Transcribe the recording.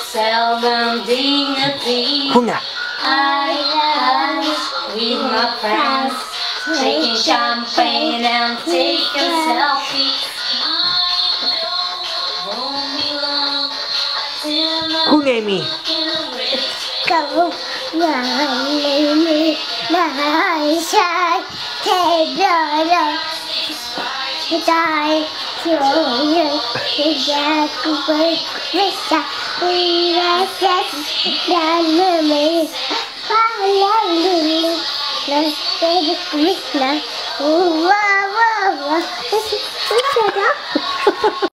seldom dignity. I dance with my friends, drinking champagne and taking selfies. Who named me? Cậu ngại mi lại sai thế rồi tại chỗ như ra với sa ra sẽ đàn mình phá lên đi là sẽ được biết là wow wow wow đó